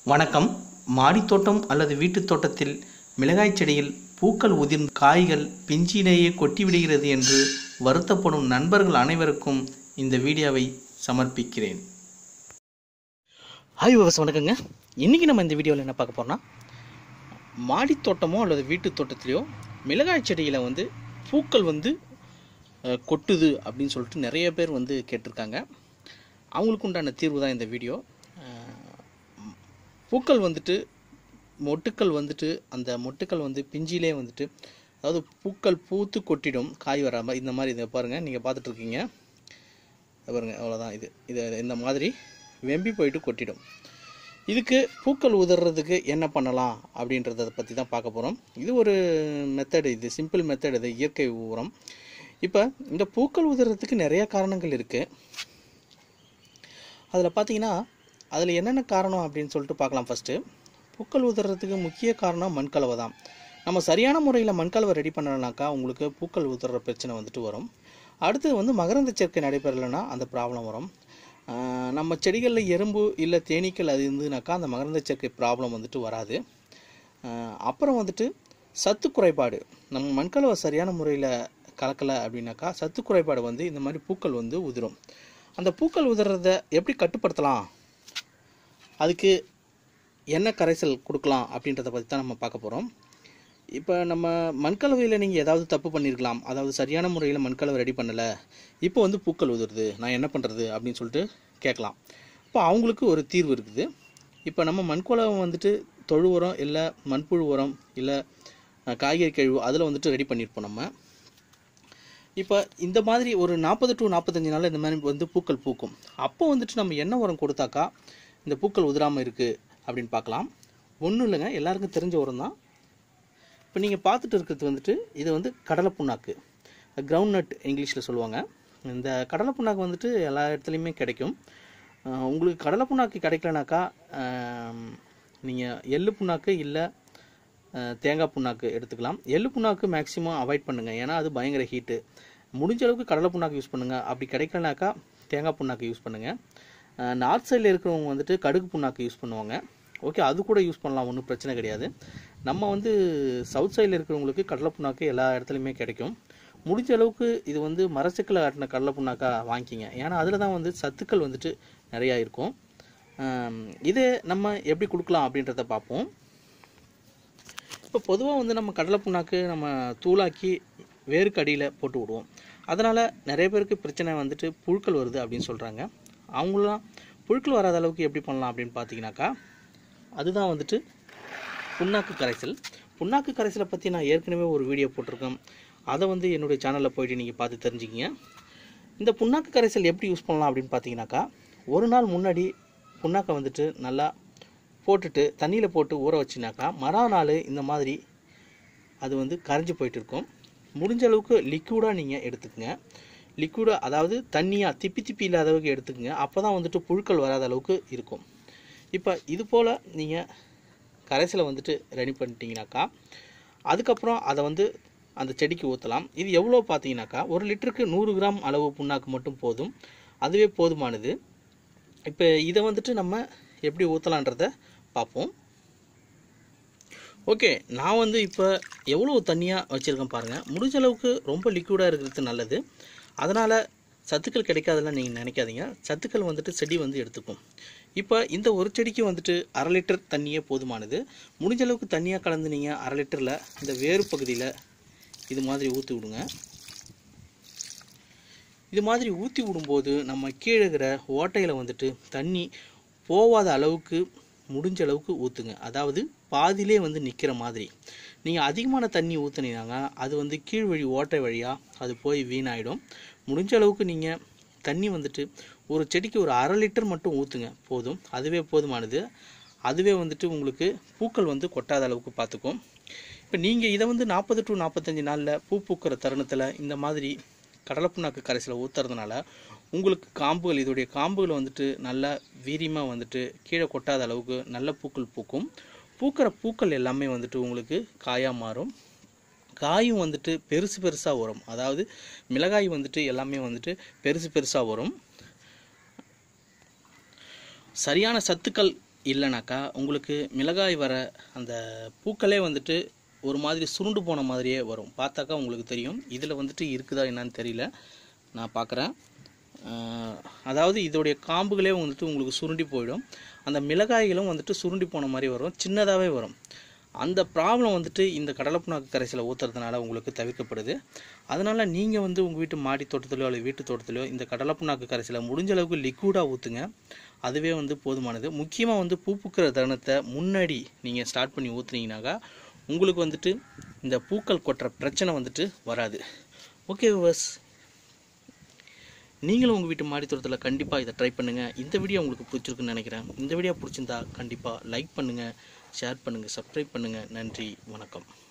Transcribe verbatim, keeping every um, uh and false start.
வணக்கம். மாடித்தோட்டம் அல்லது வீட்டுத் தோட்டத்தில் மிளகாய் செடியில் பூக்கள் உதிர்ந்து காய்கள் பிஞ்சிலேயே கொட்டிவிடுகிறது என்று வருத்தப்படும் நண்பர்கள் அனைவருக்கும் இந்த வீடியோவை சமர்ப்பிக்கிறேன். ஹாய் விவசாய வணக்கங்க. இன்றைக்கி நம்ம இந்த வீடியோவில் என்ன பார்க்க போகிறோம்னா, மாடித்தோட்டமோ அல்லது வீட்டுத் தோட்டத்திலையோ மிளகாய் செடியில் வந்து பூக்கள் வந்து கொட்டுது அப்படின்னு சொல்லிட்டு நிறைய பேர் வந்து கேட்டிருக்காங்க. அவங்களுக்கு உண்டான தீர்வு தான் இந்த வீடியோ. பூக்கள் வந்துட்டு மொட்டுக்கள் வந்துட்டு அந்த மொட்டுக்கள் வந்து பிஞ்சிலே வந்துட்டு, அதாவது பூக்கள் பூத்து கொட்டிடும் காய் வராமல். இந்த மாதிரி இதை பாருங்கள், நீங்கள் பார்த்துட்ருக்கீங்க பாருங்கள், அவ்வளோதான். இது இது இந்த மாதிரி வெம்பி போயிட்டு கொட்டிடும். இதுக்கு பூக்கள் உதறதுக்கு என்ன பண்ணலாம் அப்படின்றத பற்றி தான் பார்க்க போகிறோம். இது ஒரு மெத்தடு, இது சிம்பிள் மெத்தட், இது இயற்கை உரம். இப்போ இந்த பூக்கள் உதறதுக்கு நிறையா காரணங்கள் இருக்குது. அதில் பார்த்தீங்கன்னா அதில் என்னென்ன காரணம் அப்படின்னு சொல்லிட்டு பார்க்கலாம். ஃபஸ்ட்டு, பூக்கள் உதறதுக்கு முக்கிய காரணம் மண்கலவை தான். நம்ம சரியான முறையில் மண்கலவை ரெடி பண்ணலனாக்கா உங்களுக்கு பூக்கள் உதற பிரச்சனை வந்துட்டு வரும். அடுத்தது வந்து மகரந்த சேர்க்கை நடைபெறலைன்னா அந்த ப்ராப்ளம் வரும். நம்ம செடிகளில் எறும்பு இல்லை தேனீக்கள் அது இருந்ததுனாக்கா அந்த மகரந்த சேர்க்கை ப்ராப்ளம் வந்துட்டு வராது. அப்புறம் வந்துட்டு சத்து குறைபாடு, நம்ம மண்கலவை சரியான முறையில் கலக்கலை அப்படின்னாக்கா சத்து குறைபாடு வந்து இந்த மாதிரி பூக்கள் வந்து உதிரும். அந்த பூக்கள் உதறதை எப்படி கட்டுப்படுத்தலாம், அதுக்கு என்ன கரைசல் கொடுக்கலாம் அப்படின்றத பற்றி தான் நம்ம பார்க்க போகிறோம். இப்போ நம்ம மண்கலவையில் நீங்கள் ஏதாவது தப்பு பண்ணியிருக்கலாம், அதாவது சரியான முறையில் மண்கலவை ரெடி பண்ணலை, இப்போ வந்து பூக்கள் உதிருது, நான் என்ன பண்ணுறது அப்படின்னு சொல்லிட்டு கேட்கலாம். இப்போ அவங்களுக்கு ஒரு தீர்வு இருக்குது. இப்போ நம்ம மண்கலவை வந்துட்டு தொழு உரம் இல்லை மண்புழு உரம் இல்லை காய்கறி கழிவு அதில் வந்துட்டு ரெடி பண்ணியிருப்போம் நம்ம. இப்போ இந்த மாதிரி ஒரு நாற்பது டு நாற்பத்தஞ்சு நாளில் இந்த மாதிரி வந்து பூக்கள் பூக்கும். அப்போ வந்துட்டு நம்ம என்ன உரம் கொடுத்தாக்கா இந்த பூக்கள் உதிராமல் இருக்குது அப்படின்னு பார்க்கலாம். ஒன்றும் இல்லைங்க, எல்லாருக்கும் தெரிஞ்ச உரம் தான். இப்போ நீங்கள் பார்த்துட்டு இருக்கிறது வந்துட்டு இது வந்து கடலை புண்ணாக்கு, கிரவுண்ட் நட் இங்கிலீஷில் சொல்லுவாங்க. இந்த கடலை புண்ணாக்கு வந்துட்டு எல்லா இடத்துலையுமே கிடைக்கும். உங்களுக்கு கடலை புண்ணாக்கு கிடைக்கலனாக்கா நீங்கள் எள்ளு புண்ணாக்கு இல்லை தேங்காய் புண்ணாக்கு எடுத்துக்கலாம். எள்ளு புண்ணாக்கு மேக்ஸிமம் அவாய்ட் பண்ணுங்கள், ஏன்னா அது பயங்கர ஹீட்டு. முடிஞ்ச அளவுக்கு கடலை புண்ணாக்கு யூஸ் பண்ணுங்கள். அப்படி கிடைக்கலனாக்கா தேங்காய் புண்ணாக்கு யூஸ் பண்ணுங்கள். நார்த் சைடில் இருக்கிறவங்க வந்துட்டு கடுகு புண்ணாக்கு யூஸ் பண்ணுவாங்க. ஓகே, அது கூட யூஸ் பண்ணலாம், ஒன்றும் பிரச்சனை கிடையாது. நம்ம வந்து சவுத் சைடில் இருக்கிறவங்களுக்கு கடலை புண்ணாக்கு எல்லா இடத்துலையுமே கிடைக்கும். முடிஞ்ச அளவுக்கு இது வந்து மரச்சக்கில் ஆட்டின கடலை புண்ணாக்கா வாங்கிக்கிங்க, ஏன்னா அதில் தான் வந்து சத்துக்கள் வந்துட்டு நிறையா இருக்கும். இது நம்ம எப்படி கொடுக்கலாம் அப்படின்றத பார்ப்போம். இப்போ பொதுவாக வந்து நம்ம கடலை புண்ணாக்கு நம்ம தூளாக்கி வேருக்கு அடியில் போட்டு விடுவோம். அதனால் நிறைய பேருக்கு பிரச்சனை வந்துட்டு புழுக்கள் வருது அப்படின்னு சொல்கிறாங்க. அவங்களாம் புழுக்கள் வராத அளவுக்கு எப்படி பண்ணலாம் அப்படின்னு பார்த்தீங்கன்னாக்கா, அதுதான் வந்துட்டு புண்ணாக்கு கரைசல். புண்ணாக்கு கரைசலை பற்றி நான் ஏற்கனவே ஒரு வீடியோ போட்டிருக்கேன், அதை வந்து என்னுடைய சேனலில் போய்ட்டு நீங்கள் பார்த்து தெரிஞ்சுக்கிங்க. இந்த புண்ணாக்கு கரைசல் எப்படி யூஸ் பண்ணலாம் அப்படின்னு பார்த்தீங்கன்னாக்கா, ஒரு நாள் முன்னாடி புண்ணாக்கை வந்துட்டு நல்லா போட்டுட்டு தண்ணியில் போட்டு ஊற வச்சுனாக்கா மறுநாள் இந்த மாதிரி அது வந்து கரைஞ்சி போயிட்டு இருக்கும். முடிஞ்ச அளவுக்கு லிக்விடாக நீங்கள் எடுத்துக்கங்க. லிக்விடாக, அதாவது தண்ணியாக திப்பி திப்பி இல்லாத அளவுக்கு எடுத்துக்கங்க. அப்போ தான் வந்துட்டு புழுக்கள் வராத அளவுக்கு இருக்கும். இப்போ இது போல் நீங்கள் கரைசலை வந்துட்டு ரெடி பண்ணிட்டீங்கனாக்கா அதுக்கப்புறம் அதை வந்து அந்த செடிக்கு ஊற்றலாம். இது எவ்வளோ பார்த்தீங்கன்னாக்கா ஒரு லிட்டருக்கு நூறு கிராம் அளவு புண்ணாக்கு மட்டும் போதும், அதுவே போதுமானது. இப்போ இதை வந்துட்டு நம்ம எப்படி ஊற்றலான்றதை பார்ப்போம். ஓகே, நான் வந்து இப்போ எவ்வளோ தண்ணியாக வச்சுருக்கேன் பாருங்கள். முடிஞ்ச அளவுக்கு ரொம்ப லிக்விடாக இருக்கிறது நல்லது. அதனால் சத்துக்கள் கிடைக்காதெல்லாம் நீங்கள் நினைக்காதீங்க, சத்துக்கள் வந்துட்டு செடி வந்து எடுத்துக்கும். இப்போ இந்த ஒரு செடிக்கு வந்துட்டு அரை லிட்டர் தண்ணியே போதுமானது. முடிஞ்ச அளவுக்கு தண்ணியாக கலந்து நீங்கள் அரை லிட்டரில் இந்த வேறு பகுதியில் இது மாதிரி ஊற்றி விடுங்க. இது மாதிரி ஊற்றி விடும்போது நம்ம கீழே இருக்கிற ஓட்டையில் வந்துட்டு தண்ணி போகாத அளவுக்கு முடிஞ்ச அளவுக்கு ஊற்றுங்க. அதாவது பாதியிலே வந்து நிற்கிற மாதிரி. நீங்கள் அதிகமான தண்ணி ஊற்றுனீங்கன்னா அது வந்து கீழ் வழி ஓட்டை வழியாக அது போய் வீணாயிடும். முடிஞ்ச அளவுக்கு நீங்கள் தண்ணி வந்துட்டு ஒரு செடிக்கு ஒரு அரை லிட்டர் மட்டும் ஊற்றுங்க, போதும், அதுவே போதுமானது. அதுவே வந்துட்டு உங்களுக்கு பூக்கள் வந்து கொட்டாத அளவுக்கு பார்த்துக்கும். இப்போ நீங்கள் இதை வந்து நாற்பது டு நாற்பத்தஞ்சு நாளில் பூ பூக்கிற தருணத்தில் இந்த மாதிரி கடலை புண்ணாக்கு கரைசலை ஊற்றுறதுனால உங்களுக்கு காம்புகள், இதோடைய காம்புகள் வந்துட்டு நல்லா வீரியமாக வந்துட்டு கீழே கொட்டாத அளவுக்கு நல்ல பூக்கள் பூக்கும். பூக்கிற பூக்கள் எல்லாமே வந்துட்டு உங்களுக்கு காயாக மாறும். காயும் வந்துட்டு பெருசு பெருசாக வரும். அதாவது மிளகாய் வந்துட்டு எல்லாமே வந்துட்டு பெருசு பெருசாக வரும். சரியான சத்துக்கள் இல்லைனாக்கா உங்களுக்கு மிளகாய் வர அந்த பூக்களே வந்துட்டு ஒரு மாதிரி சுருண்டு போன மாதிரியே வரும். பார்த்தாக்கா உங்களுக்கு தெரியும். இதில் வந்துட்டு இருக்குதா என்னன்னு தெரியல, நான் பார்க்குறேன். அதாவது இதோடைய காம்புகளே வந்துட்டு உங்களுக்கு சுருண்டி போயிடும். அந்த மிளகாய்களும் வந்துட்டு சுருண்டி போன மாதிரி வரும், சின்னதாகவே வரும். அந்த ப்ராப்ளம் வந்துட்டு இந்த கடலை புண்ணாக்கு கரைசலை ஊற்றுறதுனால உங்களுக்கு தவிர்க்கப்படுது. அதனால் நீங்கள் வந்து உங்கள் வீட்டு மாடி தோட்டத்திலோ அல்லது வீட்டு தோட்டத்திலோ இந்த கடலை புண்ணாக்கு கரைசலை முடிஞ்ச அளவுக்கு லிக்விடாக ஊற்றுங்க. அதுவே வந்து போதுமானது. முக்கியமாக வந்து பூ பூக்கிற தருணத்தை முன்னாடி நீங்கள் ஸ்டார்ட் பண்ணி ஊற்றுனீங்கனாக்கா உங்களுக்கு வந்துட்டு இந்த பூக்கள் கொட்டுற பிரச்சனை வந்துட்டு வராது. ஓகே வியூவர்ஸ், நீங்களும் உங்கள் வீட்டு மாடி தோட்டத்தில் கண்டிப்பாக இதை ட்ரை பண்ணுங்கள். இந்த வீடியோ உங்களுக்கு பிடிச்சிருக்குன்னு நினைக்கிறேன். இந்த வீடியோ பிடிச்சிருந்தா கண்டிப்பாக லைக் பண்ணுங்கள், ஷேர் பண்ணுங்கள், சப்ஸ்கிரைப் பண்ணுங்கள். நன்றி, வணக்கம்.